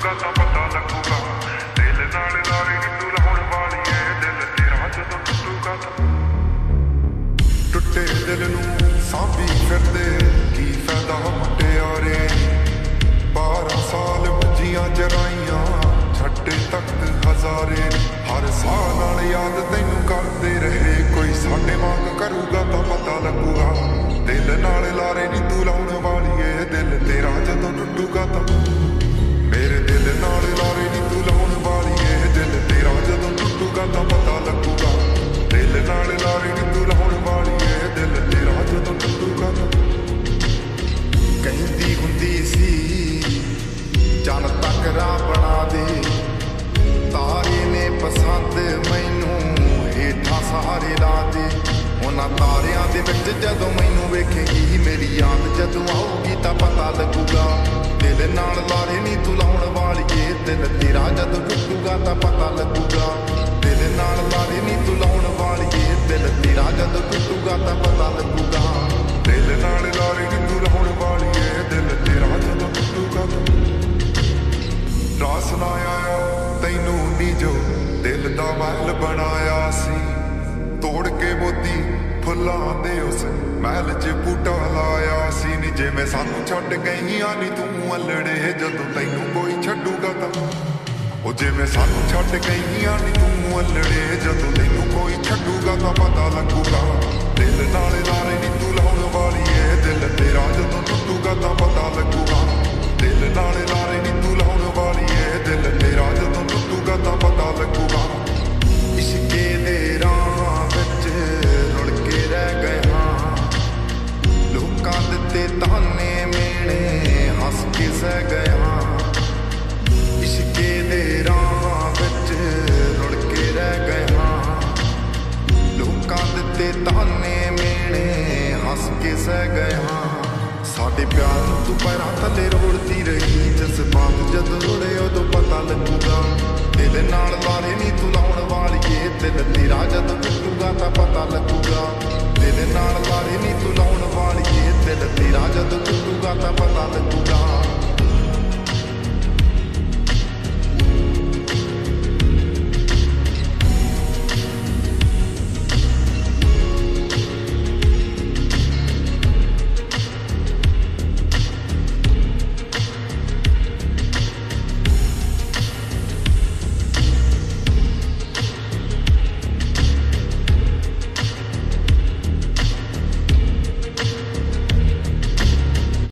ਟੁੱਟੂਗਾ ਤਾਂ ਪਤਾ ਲੱਗੂਗਾ। ਦਿਲ ਨਾਲ ਲਾਰੇ ਨੀ ਤੂੰ ਲਾਉਣ ਵਾਲੀਏ, ਦਿਲ ਤੇਰਾ ਜਦੋਂ ਟੁੱਟੂਗਾ ਤਾਂ। ਟੁੱਟੇ ਦਿਲ ਨੂੰ ਸਾਂਭੀ ਫਿਰਦੇ ਕੀ ਫਾਇਦਾ ਮੁਟਿਆਰੇ, 12 ਸਾਲ ਮੰਜੀਆਂ ਜਰਾਈਆਂ ਛੱਡੇ ਤਖਤ ਹਜ਼ਾਰੇ। ਹਰ ਸਾਲ ਨਾਲ ਯਾਦ ਤੈਨੂੰ ਕਰਦੇ ਰਹੇ, ਕੋਈ ਸਾਡੇ ਵਾਂਗ ਕਰੂਗਾ ਤਾਂ ਪਤਾ ਲੱਗੂਗਾ। ਦਿਲ ਨਾਲ ਲਾਰੇ ਨੀ ਤੂੰ ਲਾਉਣ ਵਾਲੀਏ, ਦਿਲ ਤੇਰਾ ਜਦੋਂ ਟੁੱਟੂਗਾ ਤਾਂ। ਮੇਰੇ ਦਿਲ ਨਾਲ ਲਾਰੇ ਨੀ ਤੂੰ ਲਾਉਣ ਵਾਲੀਏ, ਦਿਲ ਤੇਰਾ ਜਦੋਂ ਟੁੱਟੂਗਾ ਤਾਂ ਪਤਾ ਲੱਗੂਗਾ। ਦਿਲ ਨਾਲ ਲਾਰੇ ਨੀ ਤੂੰ ਲਾਉਣ ਵਾਲੀਏ, ਦਿਲ ਤੇਰਾ ਜਦੋਂ ਟੁੱਟੂਗਾ ਤਾਂ। ਕਹਿੰਦੀ ਹੁੰਦੀ ਸੀ ਚੰਨ ਤੱਕ ਰਾਹ ਬਣਾ ਦੇ, ਤਾਰੇ ਨੇ ਪਸੰਦ ਮੈਨੂੰ ਹੇਠਾਂ ਸਹਾਰੇ ਲਾ ਦੇ। ਉਹਨਾਂ ਤਾਰਿਆਂ ਦੇ ਵਿੱਚ ਜਦੋਂ ਮੈਨੂੰ ਵੇਖੇਗੀ, ਮੇਰੀ ਯਾਦ ਜਦੋਂ ਆਊਗੀ ਤਾਂ ਪਤਾ ਲੱਗੂਗਾ। ਦਿਲ ਨਾਲ ਲਾਰੇ ਨੀ ਤੂੰ ਲਾਉਣ ਵਾਲੀਏ, ਦਿਲ ਤੇਰਾ ਜਦੋਂ ਟੁੱਟੂਗਾ ਤਾਂ ਪਤਾ ਲੱਗੂਗਾ। ਦਿਲ ਨਾਲ ਲਾਰੇ ਨੀ ਤੂੰ ਲਾਉਣ ਵਾਲੀਏ, ਦਿਲ ਤੇਰਾ ਜਦੋਂ ਟੁੱਟੂਗਾ ਤਾਂ ਪਤਾ ਲੱਗੂਗਾ। ਦਿਲ ਨਾਲ ਲਾਰੇ ਨੀ ਤੂੰ ਲਾਉਣ ਵਾਲੀਏ, ਦਿਲ ਤੇਰਾ ਜਦੋਂ ਟੁੱਟੂਗਾ ਤਾਂ। ਰਾਸ ਨਾ ਆਇਆ ਤੈਨੂੰ ਨੀ ਜੋ ਦਿਲ ਦਾ ਮਹਿਲ ਬਣਾਇਆ ਸੀ, ਤੋੜ ਕੇ ਮੋਤੀ ਫੁੱਲਾਂ ਦੇ ਉਸ ਮਹਿਲ 'ਚ ਬੂਟਾ ਲਾਇਆ ਸੀ। ਨੀ ਜਿਵੇਂ ਸਾਨੂੰ ਛੱਡ ਗਈਆਂ ਨੀ ਤੂੰ ਅਲੜੇ, ਜਦੋਂ ਤੈਨੂੰ ਕੋਈ ਛੱਡੂਗਾ ਤਾਂ। ਉਹ ਜਿਵੇਂ ਸਾਨੂੰ ਛੱਡ ਗਈਆਂ ਨੀ ਤੂੰ ਅਲੜੇ, ਜਦੋਂ ਤੈਨੂੰ ਕੋਈ ਛੱਡੂਗਾ ਤਾਂ ਪਤਾ ਲੱਗੂਗਾ। ਦਿਲ ਨਾਲ ਲਾਰੇ ਨੀ ਤੂੰ ਲਾਉਣ ਵਾਲੀਏ, ਦਿਲ ਤੇਰਾ ਜਦੋਂ ਟੁੱਟੂਗਾ ਤਾਂ ਪਤਾ ਲੱਗੂਗਾ। ਦਿਲ ਨਾਲ ਲਾਰੇ ਨੀ ਤੂੰ ਲਾਉਣ ਵਾਲੀਏ, ਦਿਲ ਤੇਰਾ ਜਦੋਂ ਟੁੱਟੂਗਾ ਤਾਂ ਪਤਾ ਲੱਗੂਗਾ। ਇਸ਼ਕੇ ਦੇ ਰਾਹਾਂ ਵਿੱਚ ਰੁੜ ਕੇ ਰਹਿ ਗਏ ਹਾਂ, ਲੋਕਾਂ ਦਿੱਤੇ ਤਾਨੇ ਮੇਣੇ ਹੱਸ ਕੇ ਸਹਿ ਗਏ ਹਾਂ। ਇਸ਼ਕੇ ਦੇ ਰਾਹਾਂ ਵਿੱਚ ਰੁੜ ਕੇ ਰਹਿ ਗਏ ਹਾਂ, ਲੋਕਾਂ ਦਿੱਤੇ ਤਾਨੇ ਮੇਣੇ ਹੱਸ ਕੇ ਸਹਿ ਗਏ ਹਾਂ। ਸਾਡੇ ਪਿਆਰ ਨੂੰ ਤੂੰ ਪੈਰਾਂ ਥੱਲੇ ਰੋੜਦੀ ਰਹੀ, ਜਜ਼ਬਾਤ ਜਦੋਂ ਰੁੜੇ ਉਦੋਂ ਪਤਾ ਲੱਗੂਗਾ। ਦਿਲ ਨਾਲ ਲਾਰੇ ਨੀ ਤੂੰ ਲਾਉਣ ਵਾਲੀਏ, ਦਿਲ ਤੇਰਾ ਜਦੋਂ ਟੁੱਟੂਗਾ ਤਾਂ ਪਤਾ ਲੱਗੂਗਾ। ਦਿਲ ਨਾਲ ਲਾਰੇ ਨੀ ਤੂੰ ਲਾਉਣ ਵਾਲੀਏ, ਦਿਲ ਤੇਰਾ ਜਦੋਂ ਟੁੱਟੂਗਾ ਤਾਂ ਪਤਾ ਲੱਗੂਗਾ।